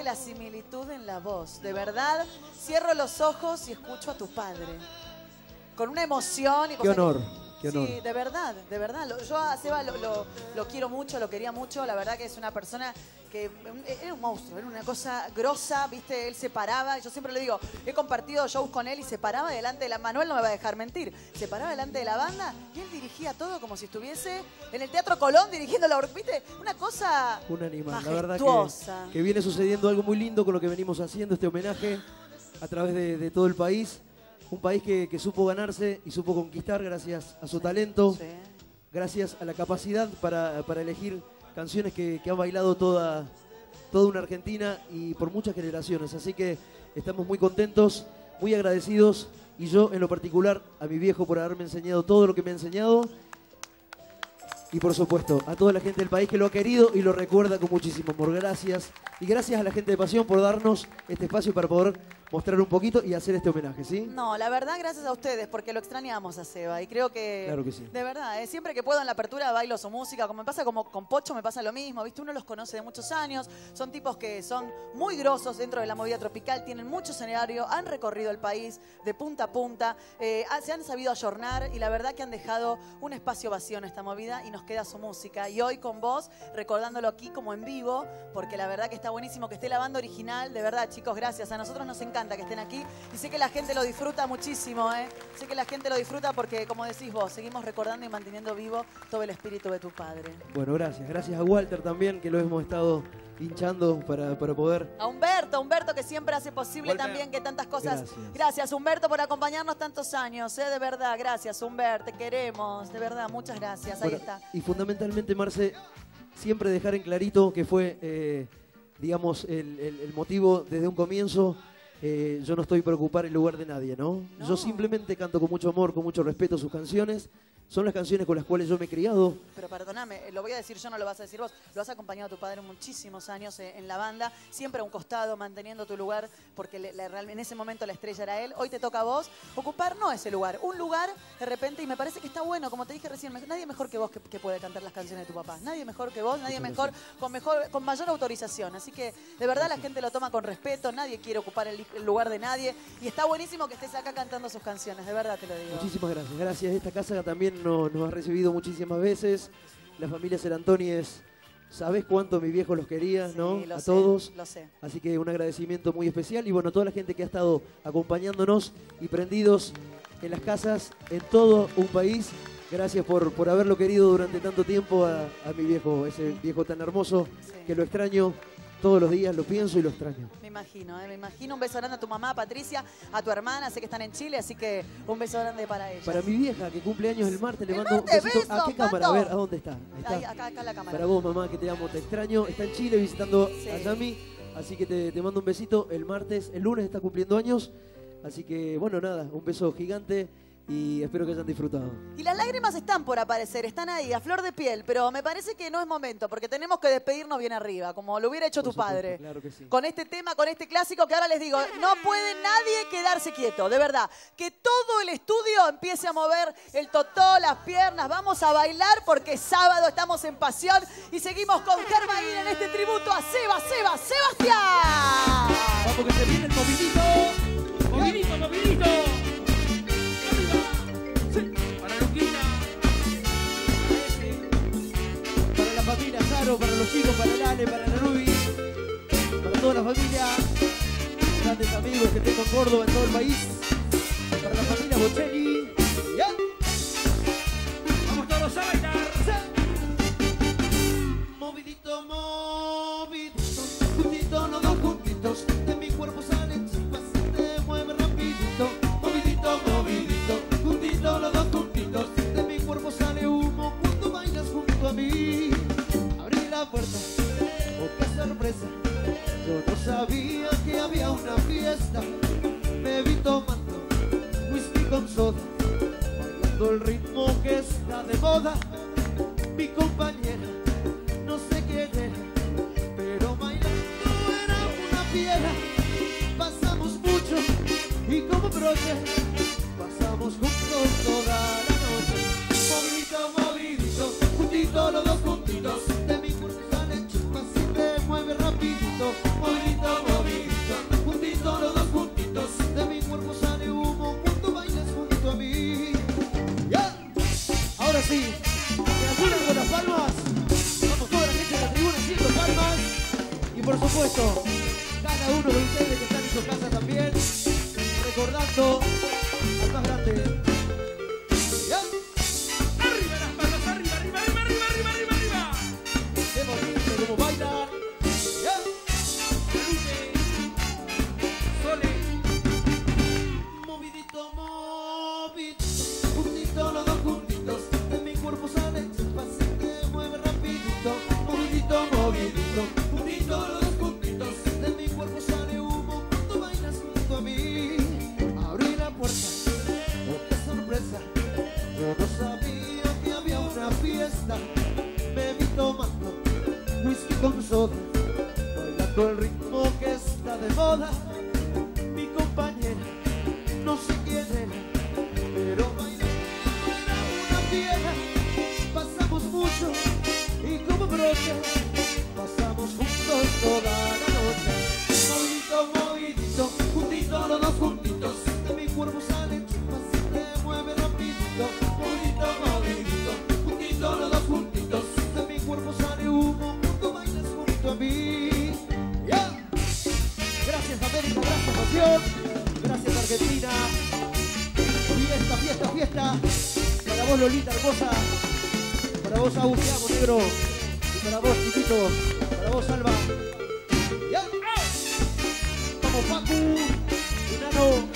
la similitud en la voz. De verdad, cierro los ojos y escucho a tu padre. Con una emoción. Y qué honor. Qué honor. Sí, de verdad, de verdad. Yo a Seba lo quiero mucho, lo quería mucho. La verdad que es una persona que era un monstruo, era una cosa grosa, ¿viste? Él se paraba, yo siempre le digo, he compartido shows con él y se paraba delante de la... Manuel no me va a dejar mentir. Se paraba delante de la banda y él dirigía todo como si estuviese en el Teatro Colón dirigiendo la... ¿Viste? Una cosa un animal. majestuosa. La verdad que viene sucediendo algo muy lindo con lo que venimos haciendo, este homenaje a través de todo el país. Un país que supo ganarse y supo conquistar gracias a su talento, Sí. gracias a la capacidad para elegir canciones que han bailado toda una Argentina y por muchas generaciones. Así que estamos muy contentos, muy agradecidos, y yo en lo particular a mi viejo por haberme enseñado todo lo que me ha enseñado, y por supuesto a toda la gente del país que lo ha querido y lo recuerda con muchísimo amor. Gracias, y gracias a la gente de Pasión por darnos este espacio para poder mostrar un poquito y hacer este homenaje, ¿sí? No, la verdad, gracias a ustedes, porque lo extrañamos a Seba. Y creo que, Claro que sí. de verdad, siempre que puedo en la apertura bailo su música. Como me pasa como con Pocho, me pasa lo mismo. ¿Viste? Uno los conoce de muchos años. Son tipos que son muy grosos dentro de la movida tropical. Tienen mucho escenario, han recorrido el país de punta a punta. Se han sabido ayornar y la verdad que han dejado un espacio vacío en esta movida y nos queda su música. Y hoy con vos, recordándolo aquí como en vivo, porque la verdad que está buenísimo que esté la banda original. De verdad, chicos, gracias. A nosotros nos encanta que estén aquí y sé que la gente lo disfruta muchísimo, ¿eh? Sé que la gente lo disfruta porque, como decís vos, seguimos recordando y manteniendo vivo todo el espíritu de tu padre. Bueno, gracias. Gracias a Walter también, que lo hemos estado hinchando para poder... A Humberto, que siempre hace posible Walter. también que tantas cosas... Gracias. Gracias, Humberto, por acompañarnos tantos años, ¿eh? De verdad, gracias, Humberto, te queremos, de verdad, muchas gracias, ahí Bueno, está. y fundamentalmente, Marce, siempre dejar en clarito que fue, digamos, el motivo desde un comienzo. Yo no estoy para ocupar el lugar de nadie, ¿no? No. Yo simplemente canto con mucho amor, con mucho respeto sus canciones. Son las canciones con las cuales yo me he criado. Pero perdóname, lo voy a decir yo, no lo vas a decir vos. Lo has acompañado a tu padre muchísimos años en la banda, siempre a un costado, manteniendo tu lugar, porque en ese momento la estrella era él. Hoy te toca a vos ocupar no ese lugar, un lugar de repente, y me parece que está bueno, como te dije recién, nadie mejor que vos que puede cantar las canciones de tu papá. Nadie mejor que vos, nadie mejor, con mayor autorización. Así que de verdad la gente lo toma con respeto, nadie quiere ocupar el lugar de nadie. Y está buenísimo que estés acá cantando sus canciones, de verdad te lo digo. Muchísimas gracias. Gracias. Esta casa también nos ha recibido muchísimas veces. La familia Serantónies, sabés cuánto mi viejo los quería, Sí, ¿no? lo A sé, todos. lo sé. Así que un agradecimiento muy especial. Y bueno, toda la gente que ha estado acompañándonos y prendidos en las casas en todo un país. Gracias por haberlo querido durante tanto tiempo a mi viejo, ese viejo tan hermoso, Sí. que lo extraño todos los días, lo pienso y lo extraño. Me imagino, me imagino. Un beso grande a tu mamá, Patricia, a tu hermana, sé que están en Chile, así que un beso grande para ellas. Para mi vieja, que cumple años el martes, le ¡El mando un martes, besito. ¿A beso, qué cámara? Pato! A ver, ¿a dónde está? Ahí está. Ahí, acá la cámara. Para vos, mamá, que te amo, te extraño. Está en Chile visitando Sí. a Yami, así que te mando un besito. El lunes está cumpliendo años, así que bueno, nada, un beso gigante y espero que hayan disfrutado. Y las lágrimas están por aparecer, están ahí, a flor de piel, pero me parece que no es momento, porque tenemos que despedirnos bien arriba, como lo hubiera hecho Por tu supuesto, padre. claro que sí. Con este tema, con este clásico, que ahora les digo, no puede nadie quedarse quieto, de verdad. Que todo el estudio empiece a mover el totó, las piernas, vamos a bailar, porque es sábado, estamos en Pasión, y seguimos con Germain en este tributo a Sebastián. Vamos que se viene el movidito. ¡Movidito, movidito! Para Luquita. Para la familia Saro, para los chicos, para el Ale, para la Ruby, para toda la familia, grandes amigos que tengo en Córdoba, en todo el país, para la familia Bocelli. ¡Ya! Vamos todos a bailar. Movidito, movidito, juntito, los dos juntitos, de mi cuerpo salen chispas, se te mueve rapidito. Movidito, movidito, juntito, los dos juntitos, de mi cuerpo sale humo cuando bailas junto a mí. Abrí la puerta, oh qué sorpresa, yo no sabía que había una fiesta. Me vi tomando whisky con soda, bailando el ritmo que está de moda. Mi compañera no sé quién era, pero bailando era una fiera. Pasamos mucho y como broche pasamos juntos toda la noche. Movidito, movidito, juntito, los dos juntitos, de mi cuerpo salen chispas y te mueve rapidito. Movidito, por supuesto, cada uno de ustedes que están en su casa también, recordando al más grande. ¿Ya? Arriba las manos, arriba, arriba, arriba, arriba, arriba, arriba, arriba. Qué bonito como bailan. ¿Ya? Sole. Movidito, movidito, juntito los dos juntitos, de mi cuerpo sale chispas y te mueve rapidito. Movidito, movidito, juntito los dos juntitos, de mi cuerpo sale humo cuando bailas junto a mí. Abrí la puerta, oh qué sorpresa, yo no sabía que había una fiesta. Me vi tomando whisky con soda, bailando el ritmo que está de moda. Mi compañera, no sé quién era, pero bailando era una fiera. Pasamos mucho y como broche, pasamos juntos toda la noche. Movidito, movidito, juntito los dos juntitos, de mi cuerpo sale chispas y te mueve rapidito. Movidito, movidito, juntito los dos juntitos, de mi cuerpo sale humo cuando bailas junto a mí. ¡Ya! Gracias América, gracias Nación, gracias Argentina. Fiesta, fiesta, fiesta. Para vos Lolita hermosa, para vos Agus, te amo negro, y para vos chiquito, para vos Alba. ¿Ya? Vamos Facu, Enano.